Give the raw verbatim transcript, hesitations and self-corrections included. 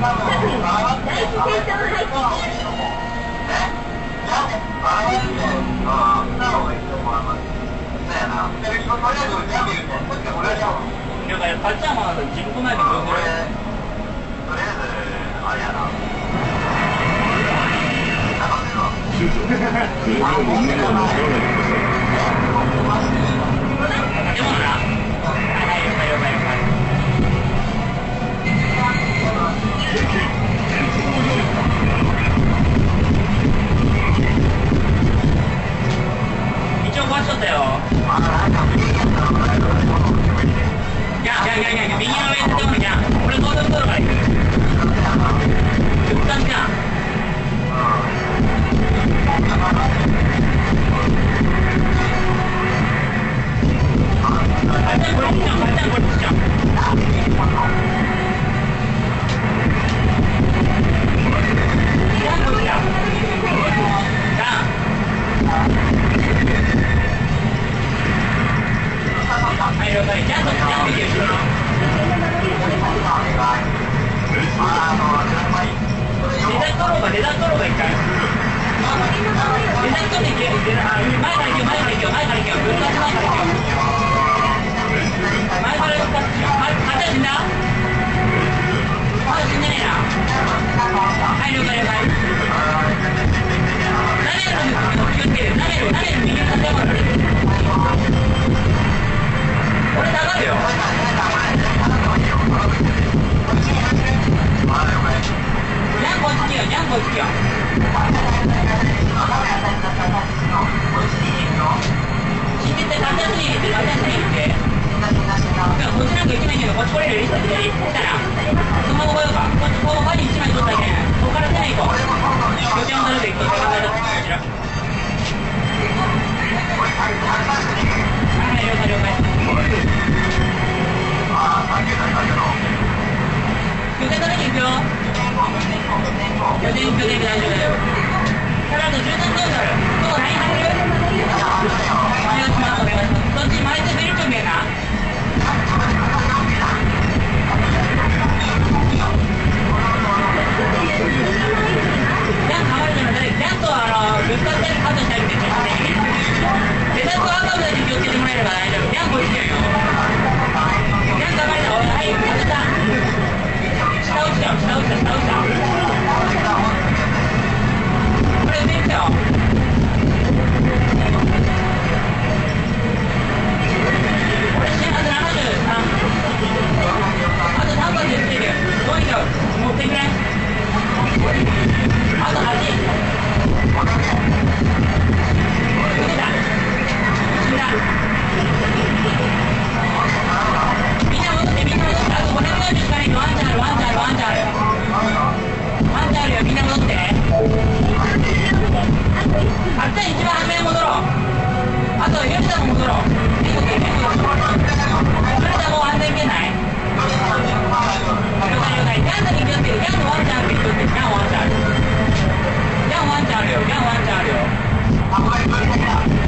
パッチャーマン自分前でどうする？とりあえずあれやな。でもな。はい了解了解了解。一応壊しとったよ。いやいやいやいや、右の上に行ってもいいや。俺高速道路から行く。復活じゃん。あっちゃんこれ来ちゃう、あっちゃんこれ来ちゃう。いや、こっちだ。じゃあ。はい、了解。じゃあ、そっちじゃん、右後ろの。デザイン取ろうか、デザイン取ろうか、一回。デザイン取っていけ、前から行けよ、前から行けよ、前から行けよ、ぶっ飛ばし前から行けよ。前からぶっ飛ばしよ。あ、あっちゃん死んだ？まだ死んでねえな。はい、了解了解。ナメルの気をつける、ナメル、ナメル右に立てようかな。俺下がるよ。ジャンコ落ち着きよ、ジャンコ落ち着きよ。死んでって、勝手に逃げて、勝手に逃げて。こっちなんか行けないけど、こっち来れるよ、左来たら。そのまま来ようか。こっち、ここバディ一枚取ったらいけない。ここから出ない行こう。拠点を取るべき、こちら。はい、了解了解。拠点取りに行くよ。拠点、拠点、大丈夫だよ。ただ、あとじゅうさんどうなる？どうライン入る？お願いします、お願いします。そっち、前でベルト見えな。ジャン構えるので、ジャンとあの、ぶつかったりカットしたりってちょっとね。デザインとアウトだけ気をつけてもらえれば大丈夫。ジャンこっちだよ。ジャン構えた。はい、当てた。下落ちたよ、下落ちた、下落ちた。これ出てきたよ。俺、シェアーズななじゅうさん。あとさんばんでついてる。どういった持ってくれ。あとはち。出てた。死んだ。みんな戻って、みんな戻って。あとごひゃくよんじゅうしかないけど、ワンチャンある、ワンチャンある、ワンチャンある。ワンチャンあるよ、みんな戻って。あっちは一番初めに戻ろう。あと、吉田も戻ろう。結構、結構。吉田もう安全圏内。了解了解。ジャンだけ気をつけて、ジャンのワンチャンあるけど気をつけて、ジャンワンチャンある。ジャンワンチャンあるよ、ジャンワンチャンあるよ。